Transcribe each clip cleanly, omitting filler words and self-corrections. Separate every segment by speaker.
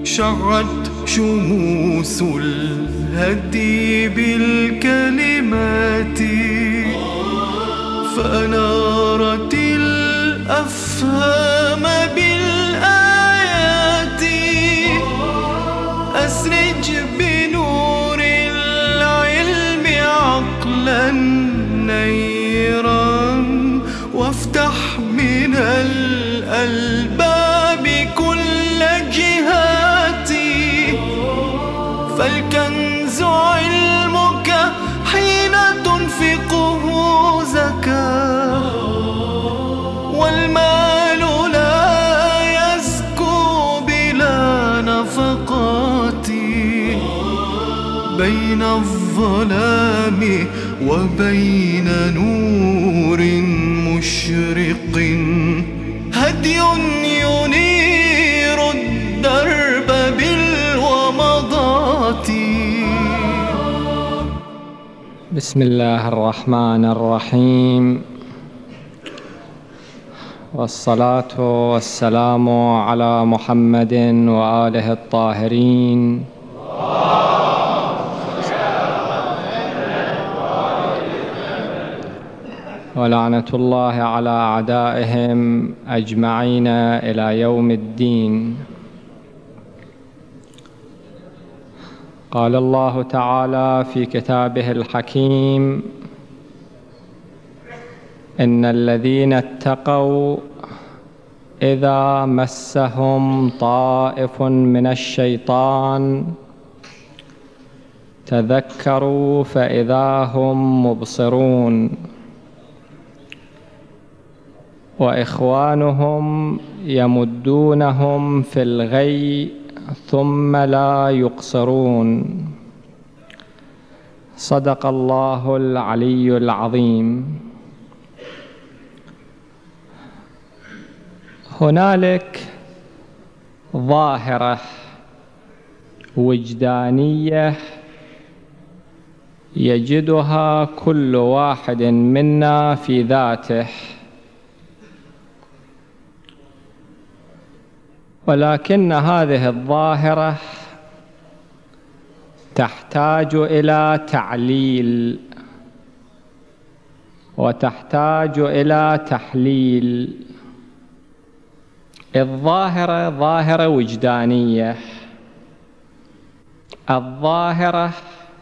Speaker 1: شعت شموس الهدي بالكلمات فأنارت الأفهام بالآيات. أسرج بنور العلم عقلا نيرا وافتح من الألباب كل جهاتي. فالكنز علمك حين تنفقه زكاة والمال لا يزكو بلا نفقات. بين الظلام وبين نور مشرق هدي ينير الدرب بالومضات.
Speaker 2: بسم الله الرحمن الرحيم، والصلاة والسلام على محمد وآله الطاهرين. ولعنة الله على أعدائهم أجمعين إلى يوم الدين. قال الله تعالى في كتابه الحكيم: إن الذين اتقوا إذا مسهم طائف من الشيطان تذكروا فإذا هم مبصرون وإخوانهم يمدونهم في الغي ثم لا يقصرون. صدق الله العلي العظيم. هنالك ظاهرة وجدانية يجدها كل واحد منا في ذاته، ولكن هذه الظاهرة تحتاج إلى تعليل وتحتاج إلى تحليل. الظاهرة ظاهرة وجدانية، الظاهرة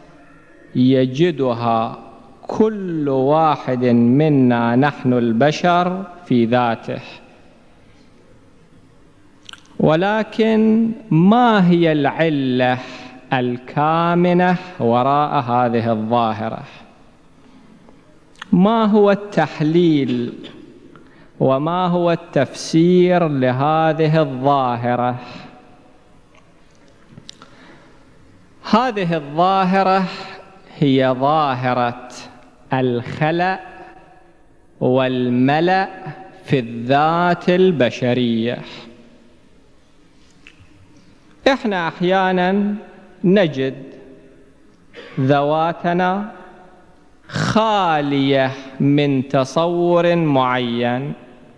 Speaker 2: يجدها كل واحد منا نحن البشر في ذاته، ولكن ما هي العلة الكامنة وراء هذه الظاهرة؟ ما هو التحليل وما هو التفسير لهذه الظاهرة؟ هذه الظاهرة هي ظاهرة الخلأ والملأ في الذات البشرية. إحنا أحياناً نجد ذواتنا خالية من تصور معين،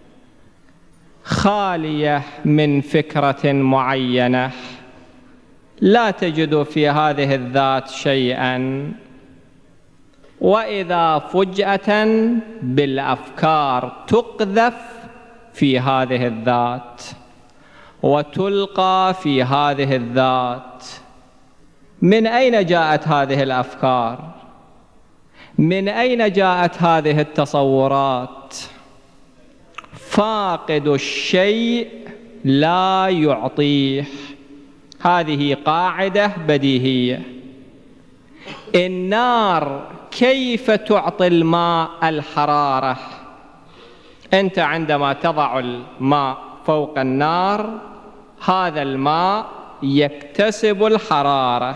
Speaker 2: خالية من فكرة معينة، لا تجد في هذه الذات شيئاً، وإذا فجأة بالأفكار تقذف في هذه الذات وتلقى في هذه الذات. من أين جاءت هذه الأفكار؟ من أين جاءت هذه التصورات؟ فاقد الشيء لا يعطيه. هذه قاعدة بديهية. النار كيف تعطي الماء الحرارة؟ أنت عندما تضع الماء فوق النار هذا الماء يكتسب الحرارة.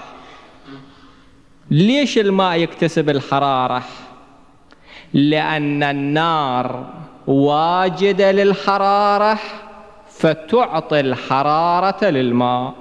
Speaker 2: ليش الماء يكتسب الحرارة؟ لأن النار واجدة للحرارة فتعطي الحرارة للماء.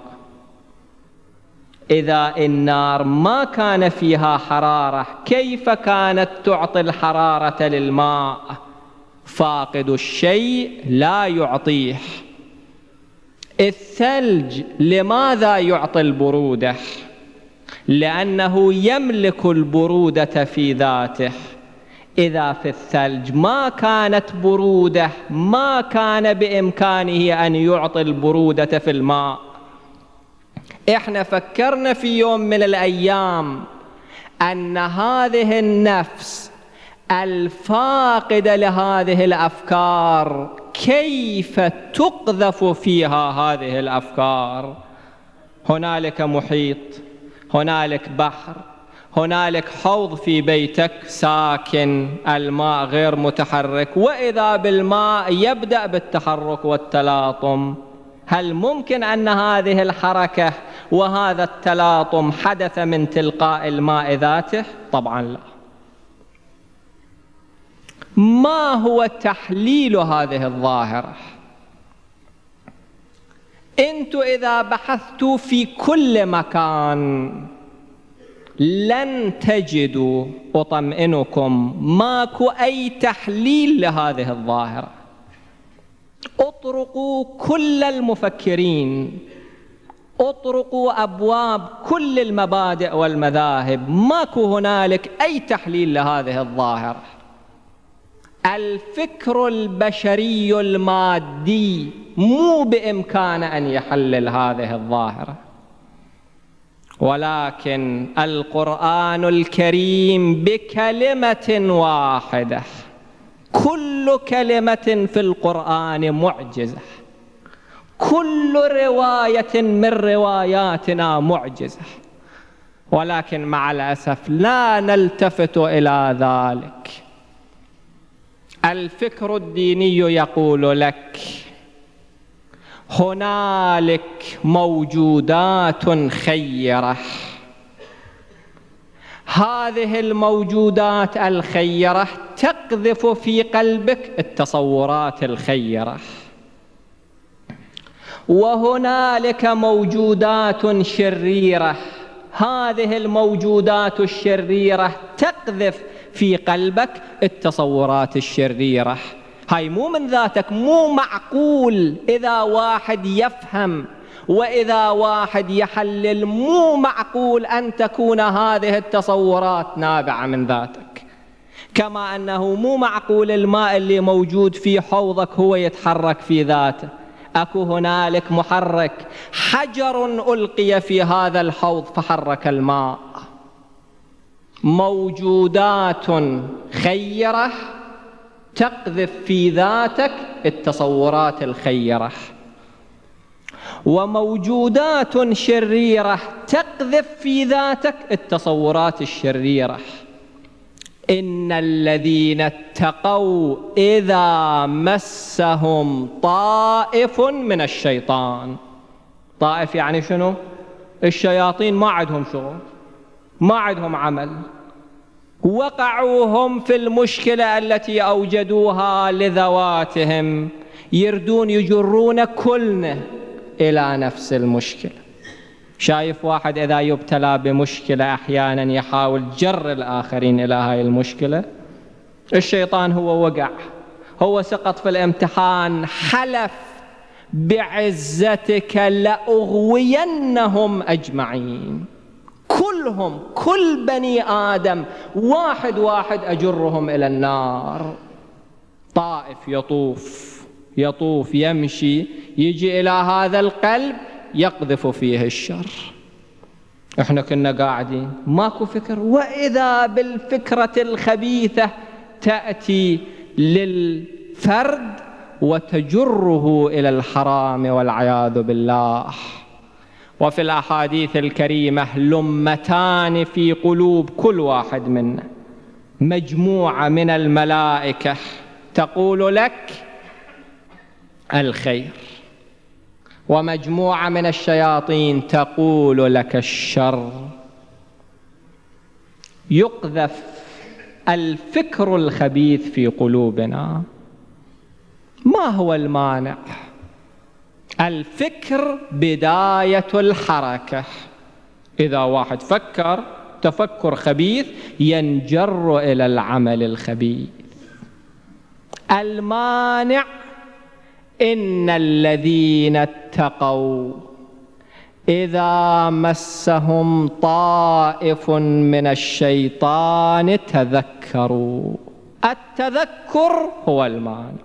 Speaker 2: إذا النار ما كان فيها حرارة كيف كانت تعطي الحرارة للماء؟ فاقد الشيء لا يعطيه. الثلج لماذا يعطي البرودة؟ لأنه يملك البرودة في ذاته. إذا في الثلج ما كانت برودة ما كان بإمكانه أن يعطي البرودة في الماء. إحنا فكرنا في يوم من الأيام أن هذه النفس الفاقدة لهذه الأفكار كيف تقذف فيها هذه الأفكار؟ هنالك محيط، هنالك بحر، هنالك حوض في بيتك ساكن، الماء غير متحرك، وإذا بالماء يبدأ بالتحرك والتلاطم. هل ممكن أن هذه الحركة وهذا التلاطم حدث من تلقاء الماء ذاته؟ طبعا لا. ما هو تحليل هذه الظاهرة؟ أنتوا إذا بحثتوا في كل مكان لن تجدوا، أطمئنكم، ماكو أي تحليل لهذه الظاهرة. اطرقوا كل المفكرين، اطرقوا أبواب كل المبادئ والمذاهب، ماكو هنالك أي تحليل لهذه الظاهرة. الفكر البشري المادي مو بإمكانه أن يحلل هذه الظاهرة، ولكن القرآن الكريم بكلمة واحدة، كل كلمة في القرآن معجزة، كل رواية من رواياتنا معجزة، ولكن مع الأسف لا نلتفت إلى ذلك. الفكر الديني يقول لك هنالك موجودات خيرة، هذه الموجودات الخيرة تقذف في قلبك التصورات الخيرة، وهنالك موجودات شريرة، هذه الموجودات الشريرة تقذف في قلبك التصورات الشريرة. هاي مو من ذاتك، مو معقول إذا واحد يفهم وإذا واحد يحلل، مو معقول أن تكون هذه التصورات نابعة من ذاتك. كما أنه مو معقول الماء اللي موجود في حوضك هو يتحرك في ذاته، أكو هنالك محرك، حجر ألقي في هذا الحوض فحرك الماء. موجودات خيرة تقذف في ذاتك التصورات الخيرة، وموجودات شريرة تقذف في ذاتك التصورات الشريرة. إن الذين اتقوا إذا مسهم طائف من الشيطان. طائف يعني شنو؟ الشياطين ما عندهم شغل، ما عندهم عمل، وقعوا هم في المشكلة التي أوجدوها لذواتهم، يردون يجرون كلنا إلى نفس المشكلة. شايف واحد إذا يبتلى بمشكلة أحيانا يحاول جر الآخرين إلى هاي المشكلة. الشيطان هو وقع، هو سقط في الامتحان، حلف بعزتك لأغوينهم أجمعين، كلهم، كل بني آدم واحد واحد أجرهم إلى النار. طائف يطوف يمشي، يجي إلى هذا القلب يقذف فيه الشر. احنا كنا قاعدين ماكو فكر، وإذا بالفكرة الخبيثة تأتي للفرد وتجره إلى الحرام والعياذ بالله. وفي الأحاديث الكريمة لمتان في قلوب كل واحد منا، مجموعة من الملائكة تقول لك الخير، ومجموعة من الشياطين تقول لك الشر. يقذف الفكر الخبيث في قلوبنا. ما هو المانع؟ الفكر بداية الحركة. إذا واحد فكر تفكر خبيث ينجر إلى العمل الخبيث. المانع إن الذين اتقوا إذا مسهم طائف من الشيطان تذكروا. التذكر هو المعنى.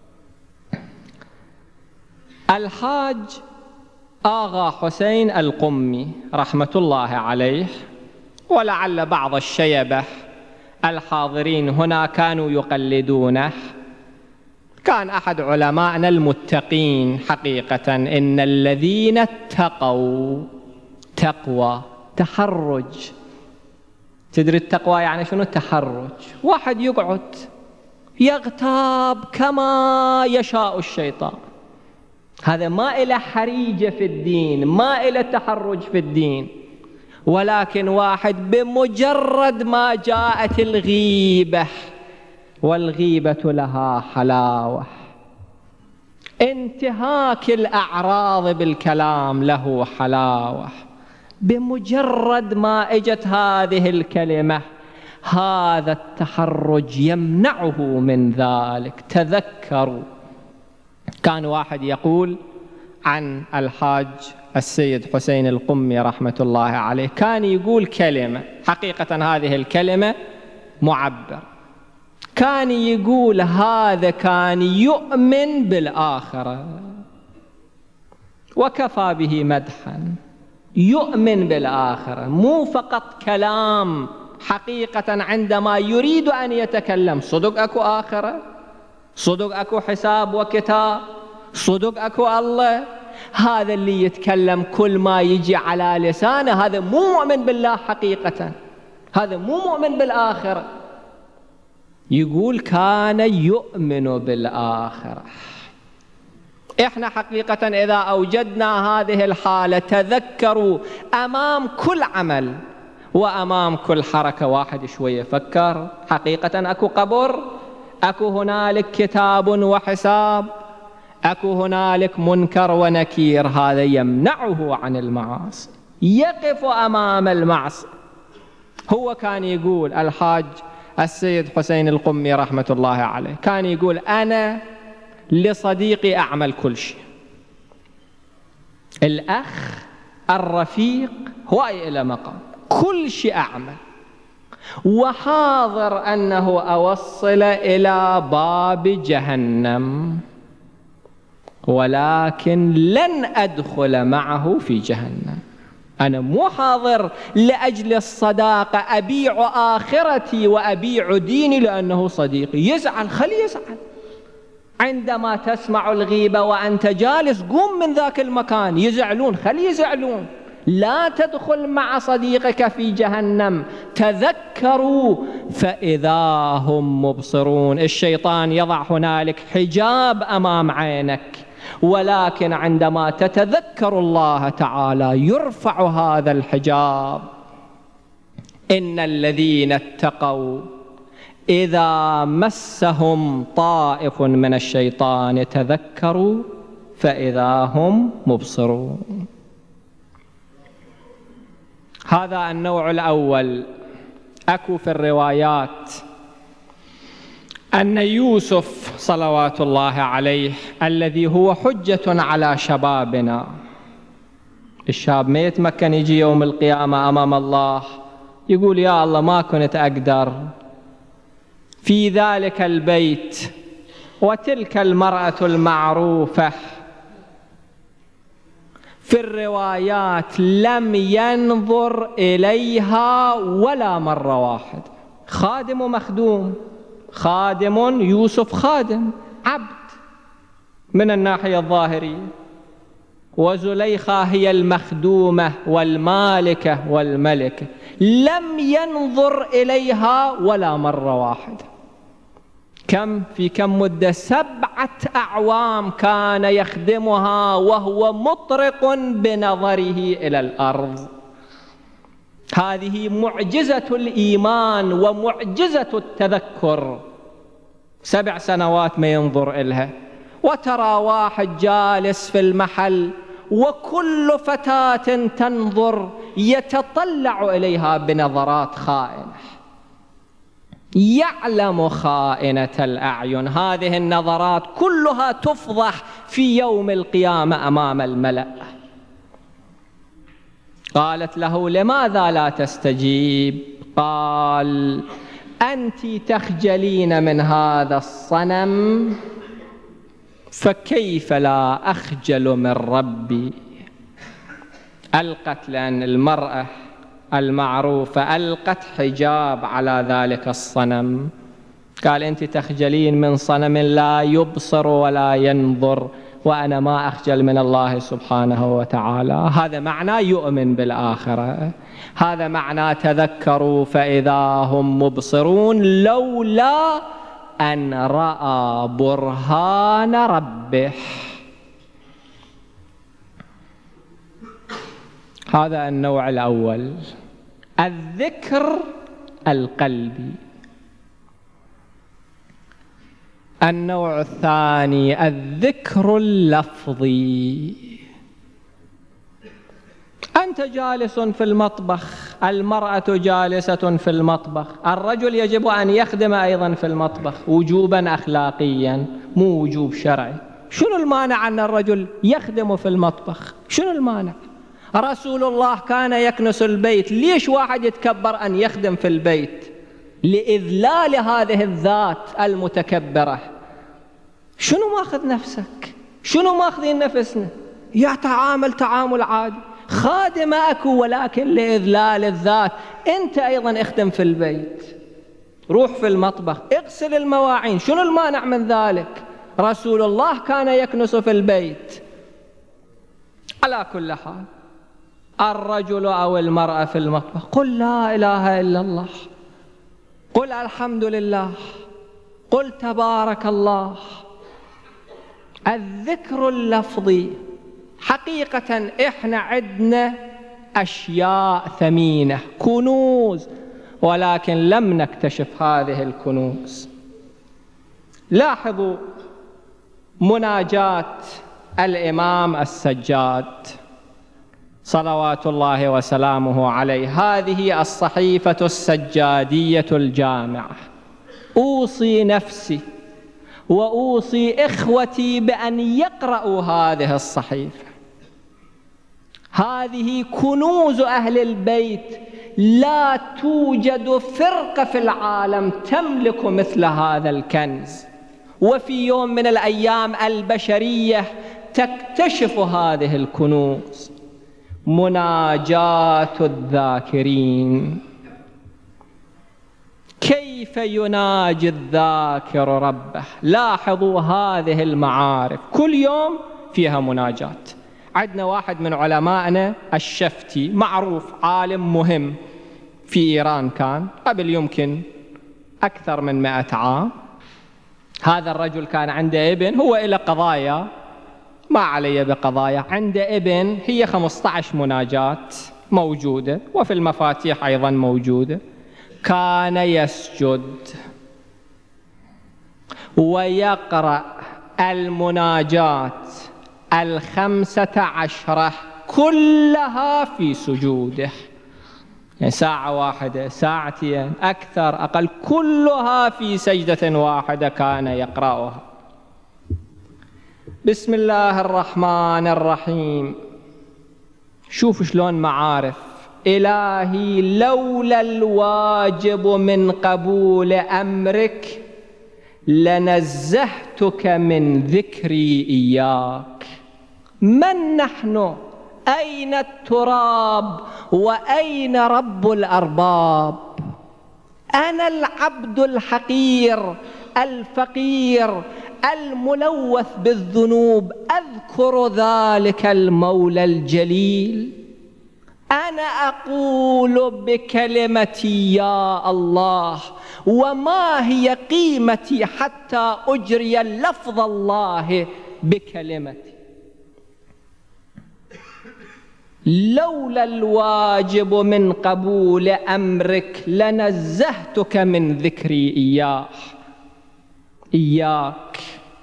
Speaker 2: الحاج آغا حسين القمي رحمة الله عليه، ولعل بعض الشيبة الحاضرين هنا كانوا يقلدونه، كان أحد علمائنا المتقين حقيقة. إن الذين اتقوا، تقوى تحرج. تدري التقوى يعني شنو؟ التحرج. واحد يقعد يغتاب كما يشاء الشيطان، هذا ما إلى حريجة في الدين، ما إلى تحرج في الدين، ولكن واحد بمجرد ما جاءت الغيبة، والغيبة لها حلاوة، انتهاك الأعراض بالكلام له حلاوة، بمجرد ما اجت هذه الكلمة هذا التحرج يمنعه من ذلك. تذكروا. كان واحد يقول عن الحاج السيد حسين القمي رحمة الله عليه، كان يقول كلمة، حقيقة هذه الكلمة معبر، كان يقول هذا كان يؤمن بالآخرة، وكفى به مدحا. يؤمن بالآخرة، مو فقط كلام، حقيقة عندما يريد أن يتكلم صدق أكو آخرة، صدق أكو حساب وكتاب، صدق أكو الله. هذا اللي يتكلم كل ما يجي على لسانه هذا مو مؤمن بالله حقيقة، هذا مو مؤمن بالآخرة. يقول كان يؤمن بالآخرة. إحنا حقيقة إذا أوجدنا هذه الحالة، تذكروا أمام كل عمل وأمام كل حركة واحد شوية فكر، حقيقة أكو قبر، أكو هنالك كتاب وحساب، أكو هنالك منكر ونكير، هذا يمنعه عن المعاصي، يقف أمام المعصية. هو كان يقول الحاج السيد حسين القمي رحمة الله عليه، كان يقول أنا لصديقي أعمل كل شيء، الأخ الرفيق هواي إلى مقام، كل شيء أعمل، وحاضر أنه أوصل إلى باب جهنم، ولكن لن أدخل معه في جهنم. أنا مو حاضر لأجل الصداقة أبيع آخرتي وأبيع ديني لأنه صديقي. يزعل، خليه يزعل. عندما تسمع الغيبة وأنت جالس قوم من ذاك المكان. يزعلون، خليه يزعلون. لا تدخل مع صديقك في جهنم. تذكروا فإذا هم مبصرون. الشيطان يضع هنالك حجاب أمام عينك، ولكن عندما تتذكر الله تعالى يرفع هذا الحجاب. إن الذين اتقوا إذا مسهم طائف من الشيطان تذكروا فإذا هم مبصرون. هذا النوع الأول. أكو في الروايات أن يوسف صلوات الله عليه الذي هو حجة على شبابنا، الشاب ما يتمكن يجي يوم القيامة أمام الله يقول يا الله ما كنت أقدر في ذلك البيت وتلك المرأة المعروفة. في الروايات لم ينظر إليها ولا مرة واحدة. خادم ومخدوم، خادم يوسف خادم عبد من الناحية الظاهرية، وزليخة هي المخدومة والمالكة والملكة. لم ينظر إليها ولا مرة واحدة. في كم مدة؟ 7 أعوام كان يخدمها وهو مطرق بنظره إلى الأرض. هذه معجزة الإيمان ومعجزة التذكر. 7 سنوات ما ينظر إلها، وترى واحد جالس في المحل وكل فتاة تنظر يتطلع إليها بنظرات خائنة. يعلم خائنة الأعين. هذه النظرات كلها تفضح في يوم القيامة أمام الملأ. قالت له: لماذا لا تستجيب؟ قال: أنت تخجلين من هذا الصنم، فكيف لا أخجل من ربي؟ ألقت، لأن المرأة المعروفة ألقت حجاب على ذلك الصنم. قال: أنت تخجلين من صنم لا يبصر ولا ينظر، وأنا ما أخجل من الله سبحانه وتعالى. هذا معنى يؤمن بالآخرة، هذا معنى تذكروا فإذا هم مبصرون لولا أن رأى برهان ربه. هذا النوع الأول، الذكر القلبي. النوع الثاني الذكر اللفظي. أنت جالس في المطبخ، المرأة جالسة في المطبخ، الرجل يجب أن يخدم أيضا في المطبخ وجوبا أخلاقيا مو وجوب شرعي. شنو المانع أن الرجل يخدم في المطبخ؟ شنو المانع؟ رسول الله كان يكنس البيت، ليش واحد يتكبر أن يخدم في البيت؟ لإذلال هذه الذات المتكبرة. شنو ماخذ نفسك؟ شنو ماخذين نفسنا؟ يتعامل تعامل عادي، خادم أكو ولكن لإذلال الذات. أنت أيضا اخدم في البيت، روح في المطبخ، اغسل المواعين، شنو المانع من ذلك؟ رسول الله كان يكنس في البيت. على كل حال، الرجل أو المرأة في المطبخ، قل لا إله إلا الله، قل الحمد لله، قل تبارك الله. الذكر اللفظي. حقيقة إحنا عندنا أشياء ثمينة، كنوز، ولكن لم نكتشف هذه الكنوز. لاحظوا مناجاة الإمام السجاد صلوات الله وسلامه عليه، هذه الصحيفة السجادية الجامعة. أوصي نفسي وأوصي إخوتي بأن يقرأوا هذه الصحيفة. هذه كنوز أهل البيت، لا توجد فرقة في العالم تملك مثل هذا الكنز. وفي يوم من الأيام البشرية تكتشف هذه الكنوز. مناجاة الذاكرين. كيف يناجي الذاكر ربه؟ لاحظوا هذه المعارف، كل يوم فيها مناجاة. عندنا واحد من علمائنا الشفتي، معروف عالم مهم في إيران، كان قبل يمكن أكثر من 100 عام. هذا الرجل كان عنده ابن، هو إلى قضايا ما علي بقضايا، عنده ابن، هي 15 مناجاة موجودة، وفي المفاتيح أيضا موجودة. كان يسجد ويقرأ المناجات 15 كلها في سجوده، يعني ساعة واحدة، ساعتين، أكثر أقل، كلها في سجدة واحدة كان يقرأها. بسم الله الرحمن الرحيم. شوف شلون معارف. إلهي لولا الواجب من قبول أمرك لنزهتك من ذكري إياك. من نحن؟ أين التراب؟ وأين رب الأرباب؟ أنا العبد الحقير الفقير الملوث بالذنوب، أذكر ذلك المولى الجليل. أنا أقول بكلمتي يا الله، وما هي قيمتي حتى أجري لفظ الله بكلمتي؟ لولا الواجب من قبول أمرك لنزهتك من ذكري إياك،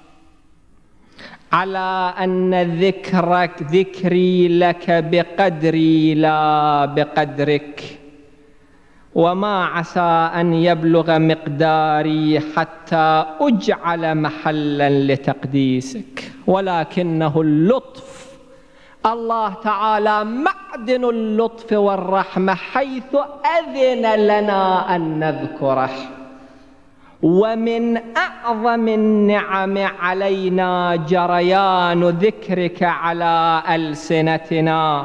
Speaker 2: على أن ذكري لك بقدري لا بقدرك، وما عسى أن يبلغ مقداري حتى أجعل محلا لتقديسك، ولكنه اللطف. الله تعالى معدن اللطف والرحمة، حيث أذن لنا أن نذكره. ومن أعظم النعم علينا جريان ذكرك على ألسنتنا،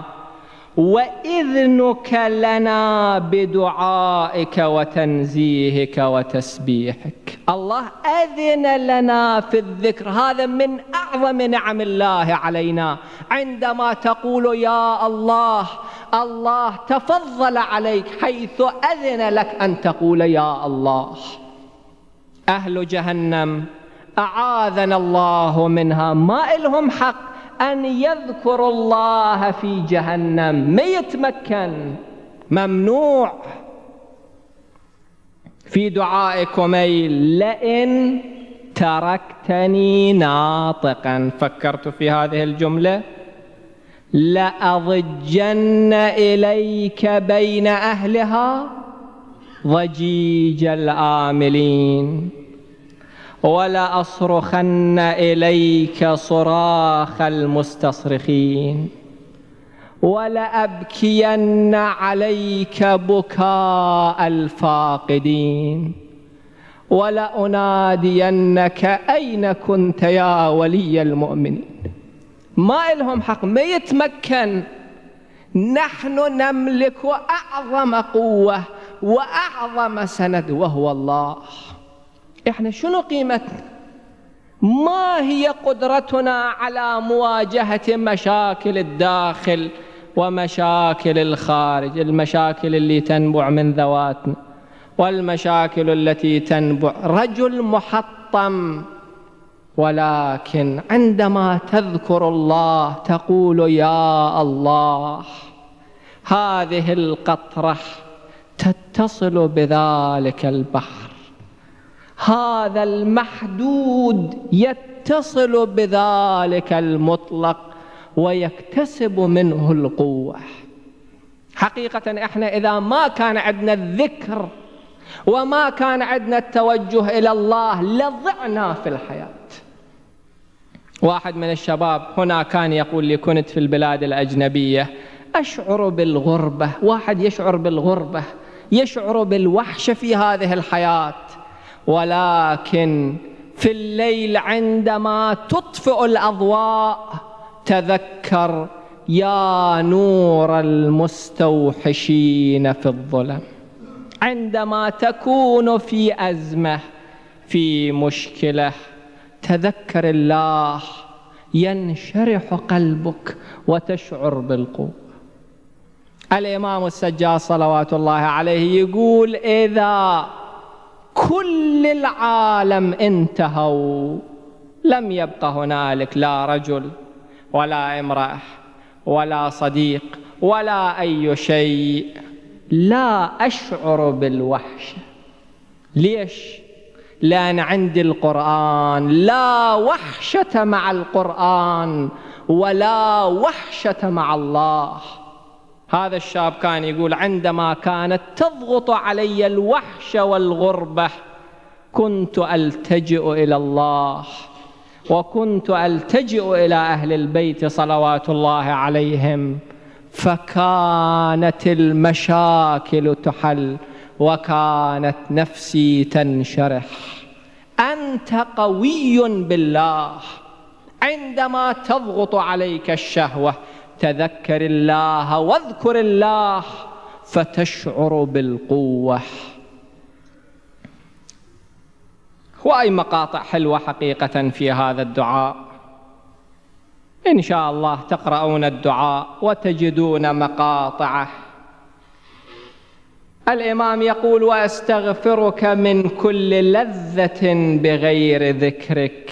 Speaker 2: وإذنك لنا بدعائك وتنزيهك وتسبيحك. الله أذن لنا في الذكر، هذا من أعظم نعم الله علينا. عندما تقول يا الله، الله تفضل عليك حيث أذن لك أن تقول يا الله. أهل جهنم أعاذنا الله منها ما إلهم حق أن يذكروا الله في جهنم، ما يتمكن، ممنوع. في دعائكم لئن تركتني ناطقا، فكرت في هذه الجملة، لأضجن إليك بين أهلها ضجيج الآملين، ولأصرخن إليك صراخ المستصرخين، ولأبكين عليك بكاء الفاقدين، ولأنادينك أين كنت يا ولي المؤمنين. ما إلهم حق، ما يتمكن. نحن نملك أعظم قوة وأعظم سند وهو الله. إحنا شنو قيمتنا؟ ما هي قدرتنا على مواجهة مشاكل الداخل ومشاكل الخارج، المشاكل اللي تنبع من ذواتنا والمشاكل التي تنبع. رجل محطم، ولكن عندما تذكر الله تقول يا الله، هذه القطرة تتصل بذلك البحر، هذا المحدود يتصل بذلك المطلق ويكتسب منه القوة. حقيقة احنا إذا ما كان عندنا الذكر وما كان عندنا التوجه إلى الله لضعنا في الحياة. واحد من الشباب هنا كان يقول لي كنت في البلاد الأجنبية أشعر بالغربة. واحد يشعر بالغربة، يشعر بالوحشة في هذه الحياة، ولكن في الليل عندما تطفئ الأضواء تذكر يا نور المستوحشين في الظلم. عندما تكون في أزمة، في مشكلة، تذكر الله، ينشرح قلبك وتشعر بالقوة. الإمام السجاد صلوات الله عليه يقول إذا كل العالم انتهوا لم يبق هنالك لا رجل ولا امرأة ولا صديق ولا أي شيء لا أشعر بالوحشة. ليش؟ لأن عندي القرآن، لا وحشة مع القرآن ولا وحشة مع الله. هذا الشاب كان يقول عندما كانت تضغط علي الوحشة والغربة كنت ألتجئ إلى الله، وكنت ألتجئ إلى أهل البيت صلوات الله عليهم، فكانت المشاكل تحل وكانت نفسي تنشرح. أنت قوي بالله. عندما تضغط عليك الشهوة تذكر الله واذكر الله فتشعر بالقوة. وأي مقاطع حلوة حقيقة في هذا الدعاء. إن شاء الله تقرؤون الدعاء وتجدون مقاطعه. الإمام يقول وأستغفرك من كل لذة بغير ذكرك.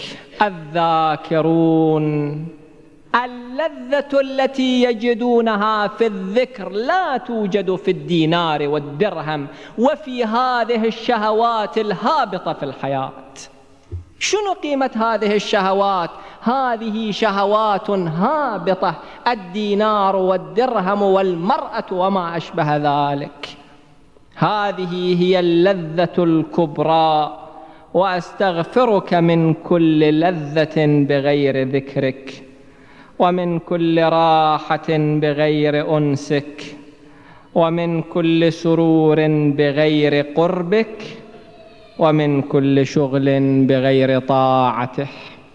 Speaker 2: الذاكرون اللذة التي يجدونها في الذكر لا توجد في الدينار والدرهم وفي هذه الشهوات الهابطة في الحياة. شنو قيمة هذه الشهوات؟ هذه شهوات هابطة، الدينار والدرهم والمرأة وما أشبه ذلك. هذه هي اللذة الكبرى. وأستغفرك من كل لذة بغير ذكرك، ومن كل راحة بغير أنسك، ومن كل سرور بغير قربك، ومن كل شغل بغير طاعته.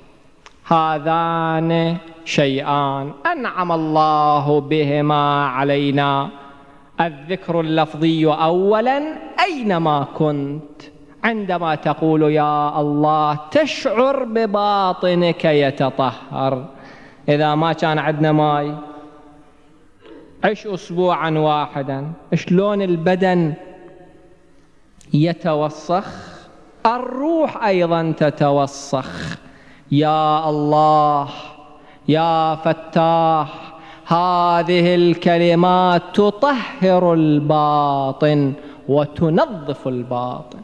Speaker 2: هذان شيئان أنعم الله بهما علينا: الذكر اللفظي أولا أينما كنت. عندما تقول يا الله تشعر بباطنك يتطهر. إذا ما كان عندنا ماء عش أسبوعا واحدا، شلون البدن يتوسخ، الروح أيضا تتوسخ. يا الله يا فتاح، هذه الكلمات تطهر الباطن وتنظف الباطن.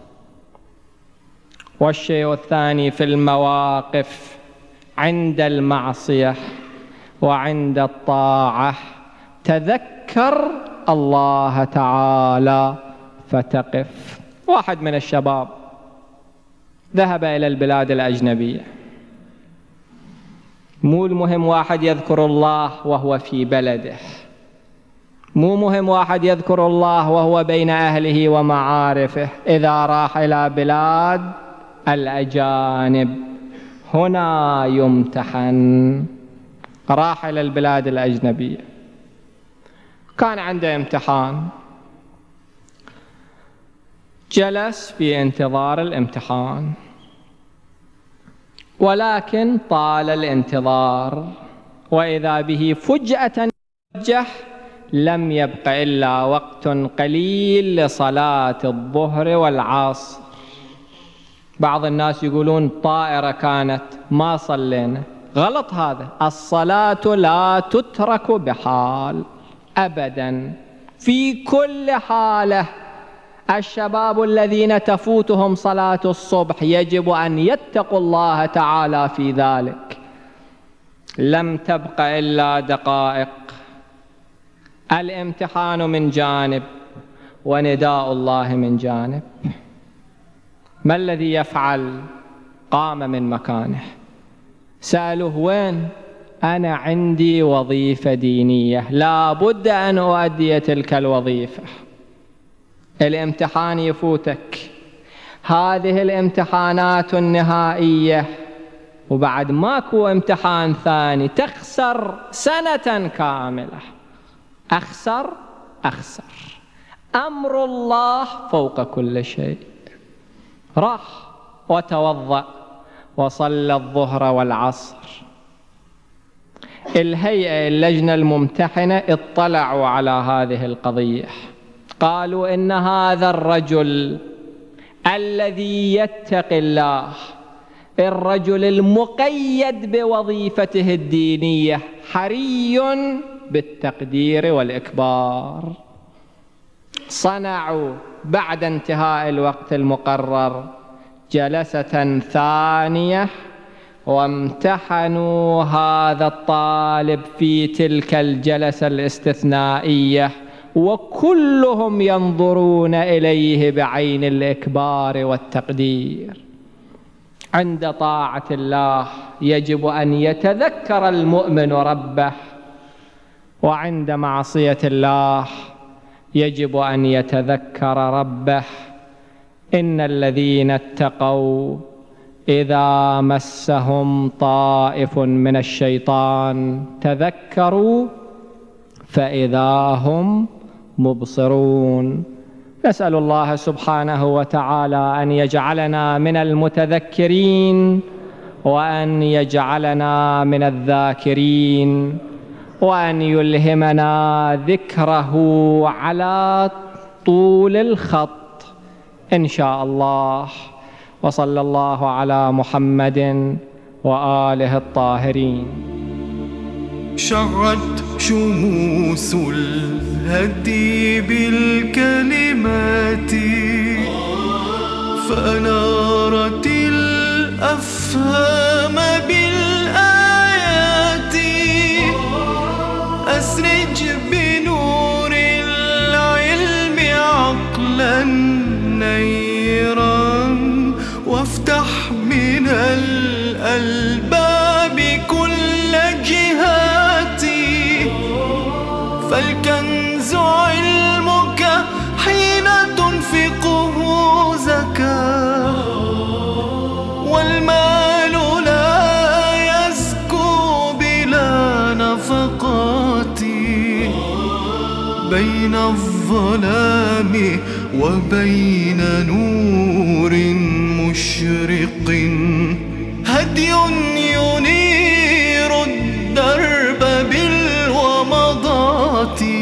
Speaker 2: والشيء الثاني في المواقف عند المعصية وعند الطاعة: تذكر الله تعالى فتقف. واحد من الشباب ذهب إلى البلاد الأجنبية. مو المهم واحد يذكر الله وهو في بلده، مو مهم واحد يذكر الله وهو بين أهله ومعارفه. إذا راح إلى بلاد الأجانب هنا يمتحن. راح إلى البلاد الأجنبية، كان عنده امتحان، جلس في انتظار الامتحان، ولكن طال الانتظار، وإذا به فجأة يتوجه، لم يبق إلا وقت قليل لصلاة الظهر والعصر. بعض الناس يقولون طائرة كانت ما صلينا. غلط هذا. الصلاة لا تترك بحال أبدا، في كل حالة. الشباب الذين تفوتهم صلاة الصبح يجب أن يتقوا الله تعالى في ذلك. لم تبق إلا دقائق، الامتحان من جانب ونداء الله من جانب. ما الذي يفعل؟ قام من مكانه، سألوه وين؟ أنا عندي وظيفة دينية، لا بد أن أؤدي تلك الوظيفة. الامتحان يفوتك، هذه الامتحانات النهائية، وبعد ماكو امتحان ثاني، تخسر سنة كاملة. أخسر أمر الله فوق كل شيء. راح وتوضأ وصلى الظهر والعصر. الهيئة اللجنة الممتحنة اطلعوا على هذه القضية، قالوا إن هذا الرجل الذي يتقي الله، الرجل المقيد بوظيفته الدينية، حري بالتقدير والإكبار. صنعوا بعد انتهاء الوقت المقرر جلسة ثانية، وامتحنوا هذا الطالب في تلك الجلسة الاستثنائية، وكلهم ينظرون إليه بعين الإكبار والتقدير. عند طاعة الله يجب أن يتذكر المؤمن ربه، وعند معصية الله يجب أن يتذكر ربه. إن الذين اتقوا إذا مسهم طائف من الشيطان تذكروا فإذا هم مبصرون. نسأل الله سبحانه وتعالى أن يجعلنا من المتذكرين، وأن يجعلنا من الذاكرين، وأن يلهمنا ذكره على طول الخط إن شاء الله. وصلى الله على محمد وآله الطاهرين.
Speaker 1: شعت شموس الهدي بالكلمات، فأنارت الأفهام بالآيات. أسرج بنور العلم عقلا الألباب كل جهاتي، فالكنز علمك حين تنفقه زكاة، والمال لا يزكو بلا نفقات، بين الظلام وبين نور مشرق هدي ينير الدرب بالومضات،